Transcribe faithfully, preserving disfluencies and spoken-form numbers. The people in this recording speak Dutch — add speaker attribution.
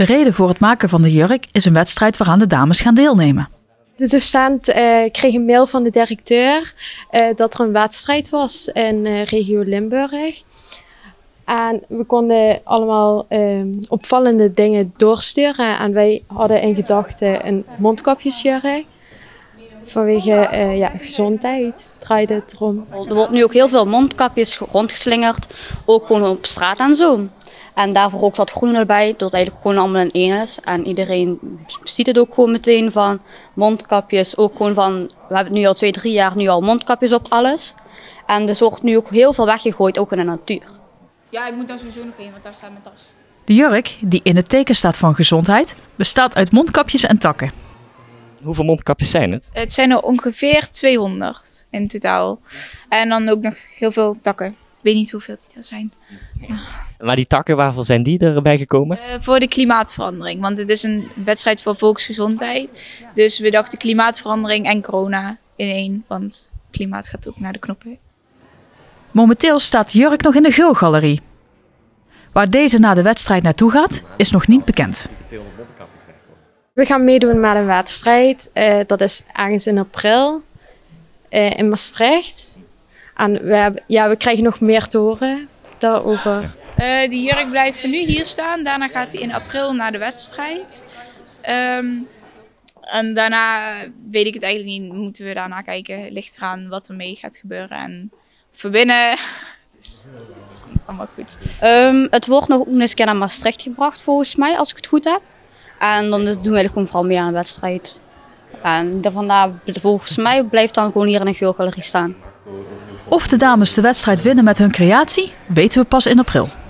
Speaker 1: De reden voor het maken van de jurk is een wedstrijd waaraan de dames gaan deelnemen.
Speaker 2: De docent uh, kreeg een mail van de directeur uh, dat er een wedstrijd was in uh, regio Limburg. En we konden allemaal uh, opvallende dingen doorsturen. En wij hadden in gedachten een mondkapjesjurk. Vanwege uh, ja, gezondheid draaide het erom.
Speaker 3: Er wordt nu ook heel veel mondkapjes rondgeslingerd, ook gewoon op straat en zo. En daarvoor ook dat groene erbij, dat het eigenlijk gewoon allemaal in één is. En iedereen ziet het ook gewoon meteen van mondkapjes, ook gewoon van, we hebben nu al twee, drie jaar nu al mondkapjes op alles. En dus wordt nu ook heel veel weggegooid, ook in de natuur.
Speaker 4: Ja, ik moet daar sowieso nog heen, want daar staat mijn tas.
Speaker 1: De jurk, die in het teken staat van gezondheid, bestaat uit mondkapjes en takken.
Speaker 5: Hoeveel mondkapjes zijn het?
Speaker 4: Het zijn er ongeveer tweehonderd in totaal. En dan ook nog heel veel takken. Ik weet niet hoeveel die er zijn.
Speaker 5: Maar die takken, waarvoor zijn die erbij gekomen?
Speaker 4: Uh, voor de klimaatverandering, want het is een wedstrijd voor volksgezondheid. Dus we dachten klimaatverandering en corona in één, want klimaat gaat ook naar de knoppen.
Speaker 1: Momenteel staat de jurk nog in de Geulgalerie. Waar deze na de wedstrijd naartoe gaat, is nog niet bekend.
Speaker 2: We gaan meedoen met een wedstrijd. Uh, dat is ergens in april uh, in Maastricht. En we, hebben, ja, we krijgen nog meer te horen daarover.
Speaker 4: Uh, die jurk blijft nu hier staan. Daarna gaat hij in april naar de wedstrijd. Um, en daarna weet ik het eigenlijk niet. Moeten we daarna kijken. Ligt eraan wat er mee gaat gebeuren. En voor binnen. Dus het komt allemaal goed.
Speaker 3: Um, het wordt nog eens een keer naar Maastricht gebracht volgens mij, als ik het goed heb. En dan doen we eigenlijk gewoon vooral mee aan de wedstrijd. En vandaar, volgens mij blijft dan gewoon hier in de Geulgalerie staan.
Speaker 1: Of de dames de wedstrijd winnen met hun creatie, weten we pas in april.